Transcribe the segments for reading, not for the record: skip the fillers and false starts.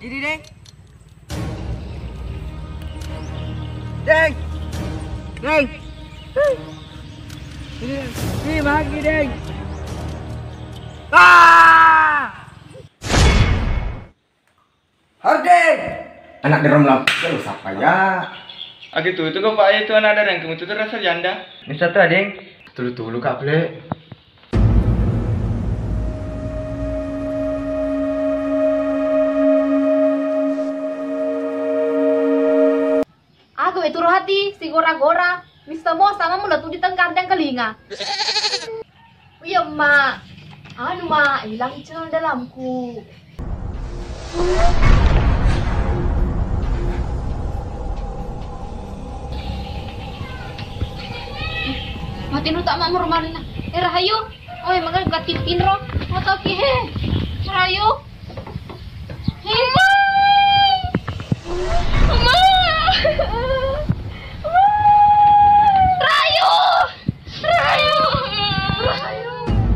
Ini Deng. Deng. Deng. Ini bagi Deng. Hardeng. Anak derom lampu lu siapa ya? Gitu itu kok Pak itu anak ada yang kamu itu rasa janda. Ini satu Deng. Tulu Kak Ple. Aku itu hati si gora-gora. Mister Mo sama mula tuh ditengkar dan kelinga. Iya mak. Anu mak, hilang celon dalamku. Mati nu tak mamur marina. Rahayu. Oh, magal gatin roh. Moto ki he. Rahayu. Mama. Rahayu. Rahayu. Rahayu.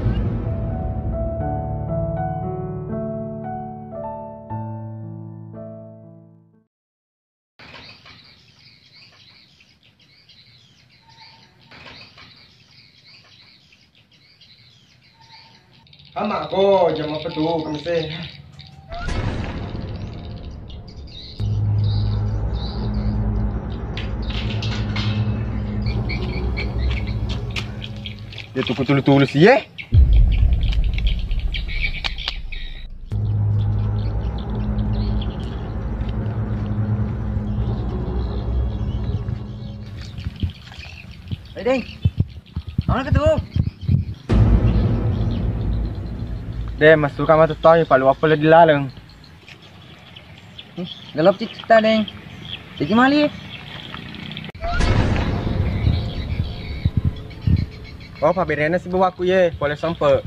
Sama aku jam apa tuh kemisnya? Dia tuh tulis ya? Deng. Mana ketu? Deh masuk kamar tuh tahu palu apa le dilaleng. Galap cita Deng. Jadi mali. Oh Pak Berena sih bawa aku ye, boleh sampai.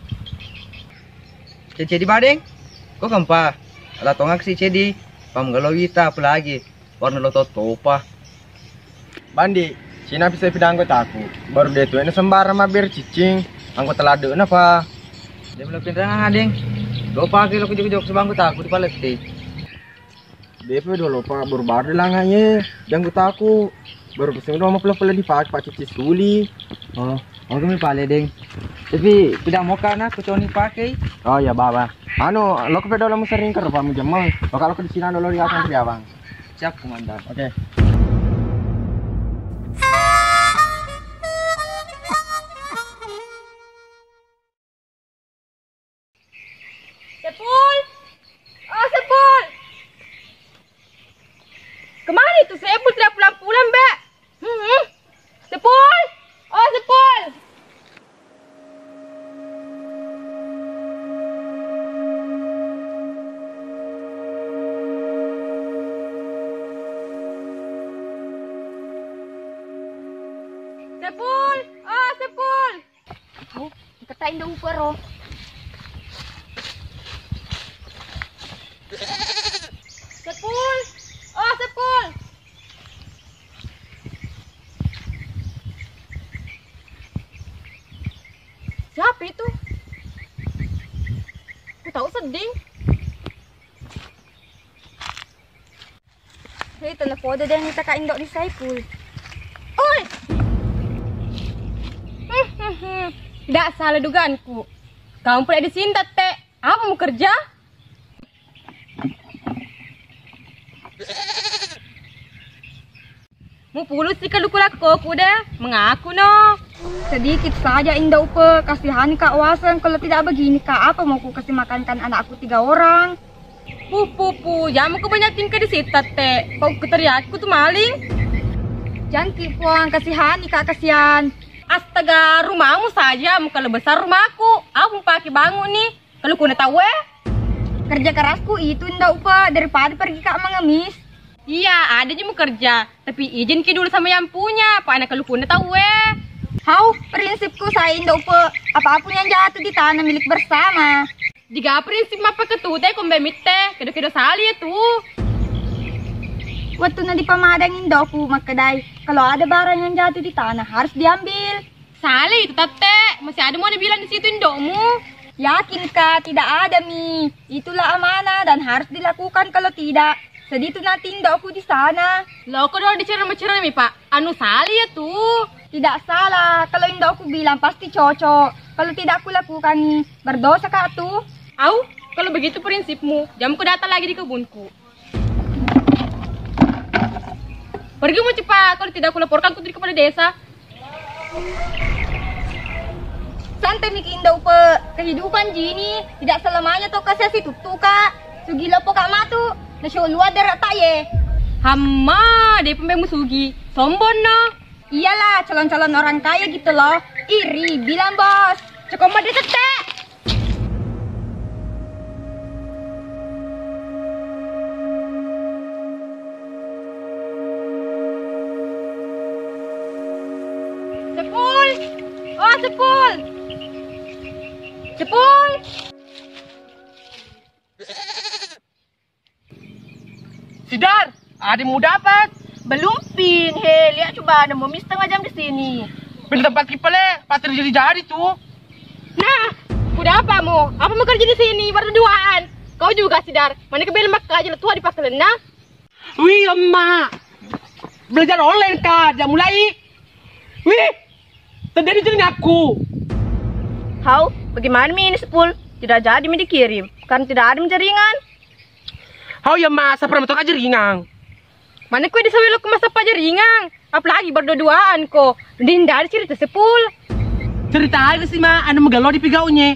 Cedi badeng. Kok kampa? Ada tongak si cedi. Pam galau wita apalagi. Warna lo topa. Bandi, Cina bisa pindah anggota aku. Baru dia tuh ini sembarang mabir cicing. Anggota lado apa? Dia belum pindah Deng. Lo pakai lo kejok-kejok sebangku takut di palesti. DP udah lupa baru langanya yang gue taku baru kesini udah mau pula dipakai pak cici suli. Oh kami pale Deng. Tapi tidak mau karena aku coni pakai. Oh ya baba. Anu lo ke pedo lamu sering ker pamu jamal. Kalau ke di sini dulu di atas ya bang. Siap komandan. Oke. Sepul! Oh, Sepul! Kemana itu Sepul tidak pulang-pulang, Mbak? Sepul! Oh, Sepul! Sepul! Oh, Sepul! Oh, katain daw pero. Sepul! Oh, Sepul! Siapa itu? Aku tahu seding. Hei, telepon ada yang kita kain dok di Saipul. Oi! Tidak salah dugaanku. Kamu pula di sini, Tete. Apa mau kerja? Mau pulus sih kalau aku deh, mengaku no. Sedikit saja indah upe, kasihan kak wasan kalau tidak begini kak apa mau ku kasih makankan anakku 3 orang. Pupu, jangan ku banyakin ke di situ teh. Kau keteriakku tuh maling. Jangan kipuan, kasihan kak kasihan. Astaga, rumahmu saja, muka lebih besar rumahku. Aku mau pakai bangun nih. Kalau ku tahu kerja kerasku itu indah upe daripada pergi kak mengemis. Iya, ada aja mau kerja, tapi izin ki dulu sama yang punya. Pak anak kalau punya tahu Hau, prinsipku saya indah upe apapun yang jatuh di tanah milik bersama. Jika prinsip apa ketute kombemite, kedo-kedo sali itu. Waktu nanti pamadang indoku makedai, kalau ada barang yang jatuh di tanah harus diambil. Sali itu tete, masih ada mau bilang di situ indokmu. Yakin kak tidak ada Mi? Itulah amanah dan harus dilakukan, kalau tidak sedih itu nanti indah aku di sana. Lo kok udah dicerem-cerem Mi Pak? Anu salah ya tuh. Tidak salah, kalau indah aku bilang pasti cocok. Kalau tidak aku lakukan nih, berdosa kak tuh. Au, kalau begitu prinsipmu, jamku datang lagi di kebunku. Pergimu cepat, kalau tidak aku laporkan putri kepada desa. Santai Miki indah upe, kehidupan jini tidak selamanya toh kasih si tutu kak. Sugi lopo kak matu, nasyo luar darat tak ye. Hama, deh pembemu sugi, sombong no. Iyalah, calon-calon orang kaya gitu loh. Iri, bilang bos. Cukup mau ditetek. Sepul, oh Sepul, Sepul. Sidar, adikmu dapat? Belum pin, he. Lihat coba, ada momi setengah jam di sini. Pilih tempat kipale, patri jadi tuh. Nah, udah apa mu? Apa mau kerja di sini berduaan? Kau juga Sidar, mana kebel mak aja tua di pasar nah? Wih, emak. Belajar online kah? Jangan mulai. Wih, tadi jadi aku. How? Bagaimana Mi ini Sepul? Tidak jadi Mi dikirim, kan tidak ada jaringan. How ya mas, saya pernah aja ringang. Mana kue disawilo ke masa pajar ringang? Apalagi berduaan kok. Dinda cerita Sepul. Cerita aja sih ma, anda megalo di pigaunya.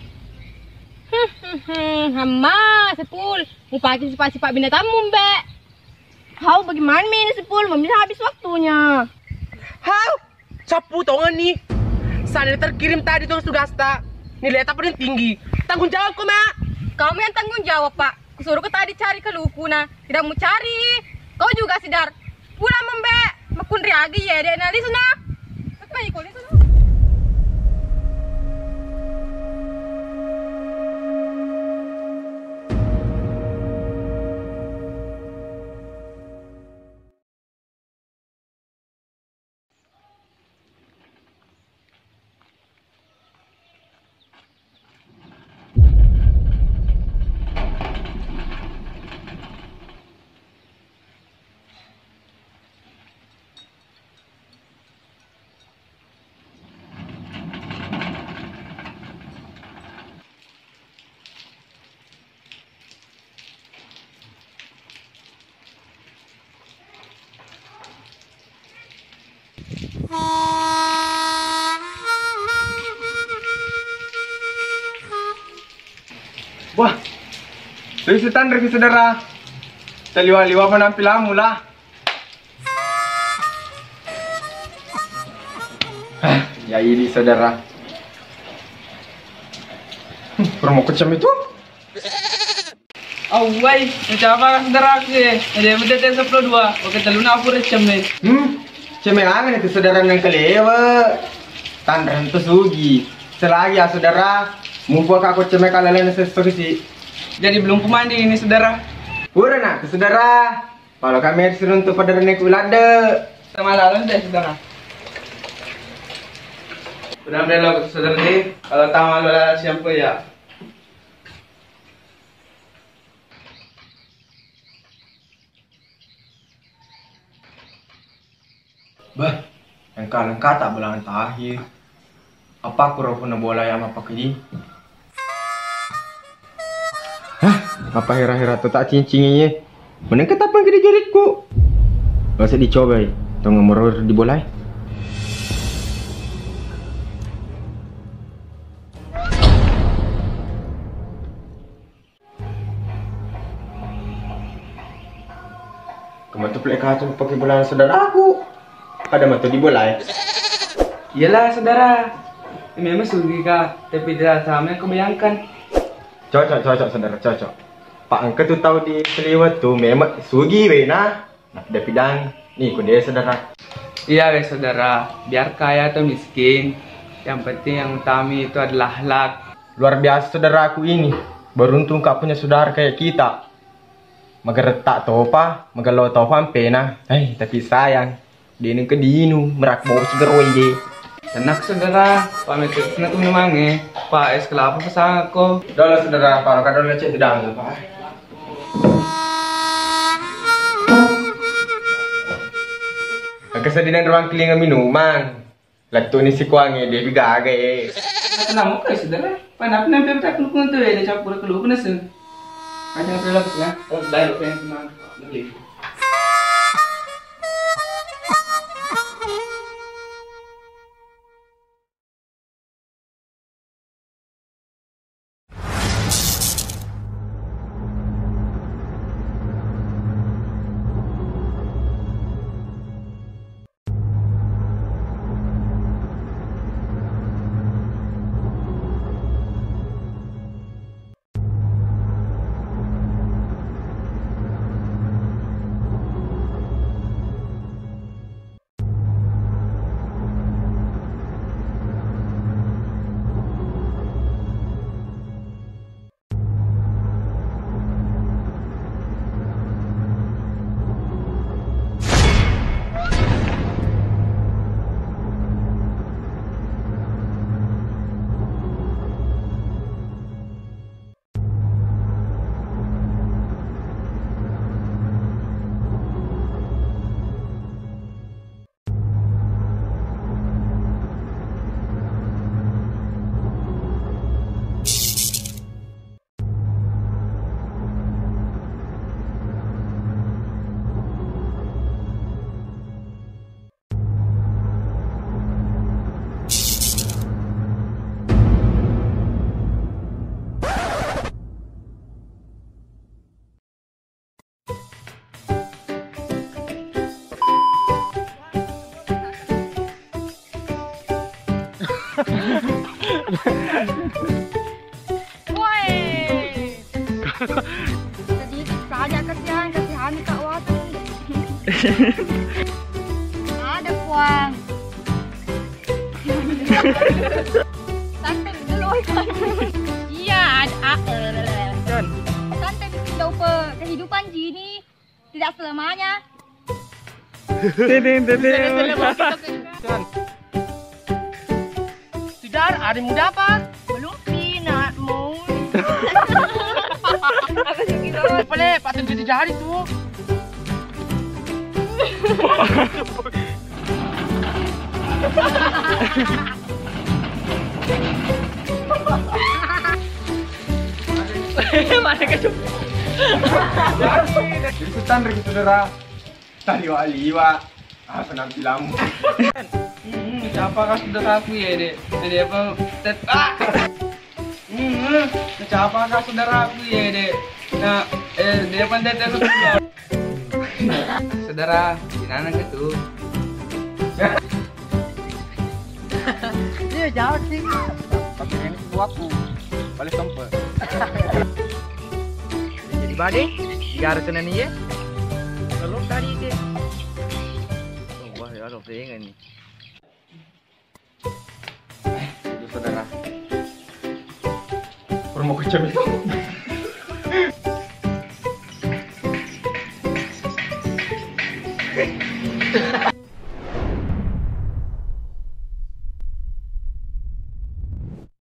Hama Sepul, mau pakai sifat-sifat binatangmu mbak. How? Bagaimana Mi ini Sepul? Mami habis waktunya. How? Sapu tongan nih. Sana terkirim tadi tuh tugas tak. Nilai tak paling tinggi. Tanggung jawab kok mak. Kamu yang tanggung jawab pak. Kusuruh ke tadi cari ke Lukuna, tidak mau cari. Kau juga Sidar. Pulang membek, makun riagi ya dia nali sana. Apa ikut sana? Wah, revisi saudara. Taliwa-liwa penampilanmu lah. Ya ini saudara. Kurang mau kecam itu? Awai, macam apa saudara aku ya? Ada benda yang 12. Oke, teluna aku recem nih. Cemelangan itu saudara yang kelewa. Tandran itu sugi. Selagi ya saudara, mumpuk aku cemek kalian sesuatu sih. Jadi belum kumandi ini saudara. Udah nak, saudara. Kalau kami disuruh untuk pada renek ulade. Sama lalu deh saudara. Udah belok saudara nih. Kalau tahu lalu siapa ya? Bah, yang kalian kata belangan tahir. Apa aku pernah bola yang apa kini? Hah, apa hera-hera tu tak cincingnya? Mana ketapan ke jaritku? Gak usah dicoba, tunggu meror di bola. Kamu tu pelak kacau pakai bola saudara aku. Ada mata di bola. Iyalah saudara. Memang sugi kah, tapi tidak sama yang kau bayangkan. Cocok saudara, cocok. Pak Angka tu tahu di selewat tu memang sugi we nah. Nah, dah pidang. Nih, kau dia saudara. Iya guys saudara, biar kaya atau miskin, yang penting yang utama itu adalah akhlak. Luar biasa saudara aku ini. Beruntung kau punya saudara kayak kita. Magaretak topa, magalo topa pena. Tapi sayang, dia ini ke dinu merak bau segeroi deh. Enak saudara, pamit na ito naman paes kelapa pasang ako. Dala saudara, para kadang lecet tidak ambil pak. Kesedihan ruang kelinga minuman. Lagto ni si Kuangi, dia bigaga Kenapa kayak saudara? Panap na pem tak kulukun tu eh, campur kulukun na sen. Kanya pala ya. Oh, dahil pengen senang. Lebih. Woi. Sedikit saja kasihani Kak Wasan. Ada Puang. Santai dulu kan. Iya, ada. John, Santai tidak apa kehidupan gini tidak selamanya. John. Sidar, ada muda apa? Belum pinat mau. Apa sih kira? Pale, patut jadi jari tuh. Mana kecup? Jadi sultan ring saudara. Tadi wa liwa. Penampilanmu. Siapa kah saudara aku ya, Dek? Jadi apa? Siapa kah saudara aku ya, Dek? Nah, dia pandai terus. Saudara, di mana gitu? Iya, jauh sih. Tapi ini buatku. Balik tempat. Jadi badai, digaruk kena ni ya. Kalau tadi ke. Wah, ya ada pengen ni. Itu saudara. Perlu mau kecam itu.